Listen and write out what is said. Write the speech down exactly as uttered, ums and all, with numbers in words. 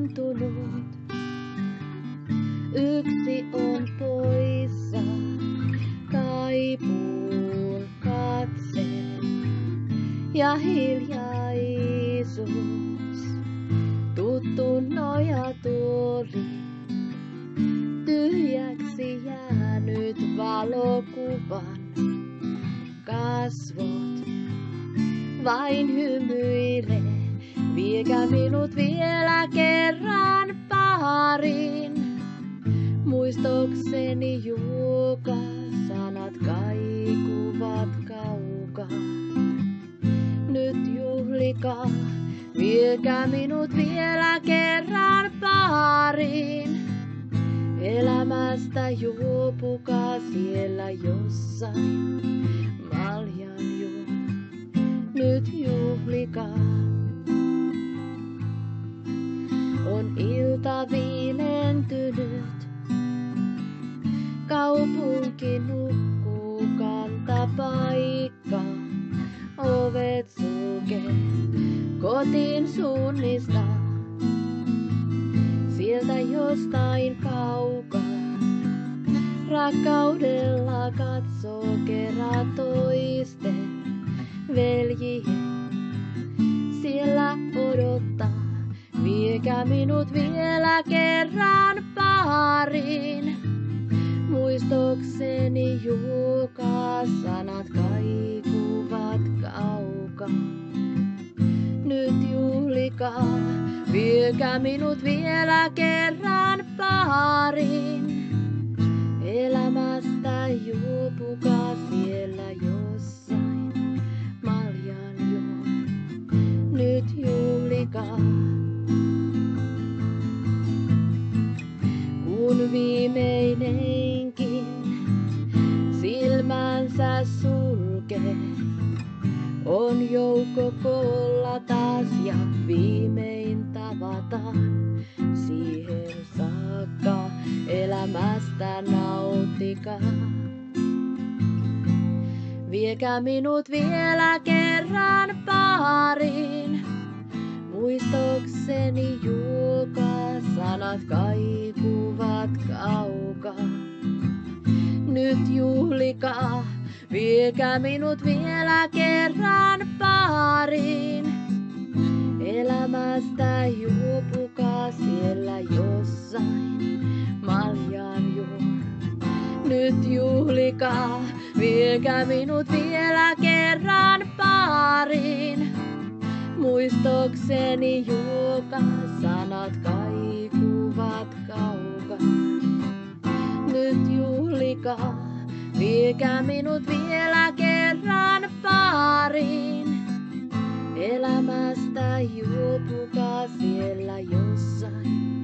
tuntunut. Yksi on poissa, kaipuun katseen ja hiljaisuus. Tuttu nojaturi, tyhjäksi jäänyt valokuvan kasvot. Vain hymyilee, viekää minut vielä kerran pariin. Muistokseni joka sanat kaikuvat kaukaa. Nyt juhlikaa, viekää minut vielä kerran pariin. Elämästä juopukaa siellä jossain, maljan juon, nyt juhlikaa. On ilta viilentynyt, kaupunki nukkuu kantapaikka. Ovet sulkee, kotiin suunnistaa. Sieltä jostain kaukaa, rakkaudella katsoo kerran toisten veljien. Siellä odottaa, viekää minut vielä kerran pariin. Muistokseni joka sanat kaikuvat kaukaa. Nyt juhlikaa, viekää minut vielä kerran pariin. Elämästä juopukaa siellä jossain, maljan juon, nyt juhlikaa. Kun viimeinenkin silmänsä sulkee, on joukko koolla taas ja viimein tavataan. Siihen saakka elämästä nauttikaa. Viekää minut vielä kerran pariin. Muistokseni joka sanat kaikuvat kaukaa. Nyt juhlikaa, viekää minut vielä kerran pariin. Elämästä juopukaa siellä jossain, maljan juon. Nyt juhlikaa, viekää minut vielä kerran pariin. Muistokseni joka sanat kaikuvat kaukaa. Nyt juhlikaa, viekää minut vielä kerran pariin. Elämästä juopukaa siellä jossain.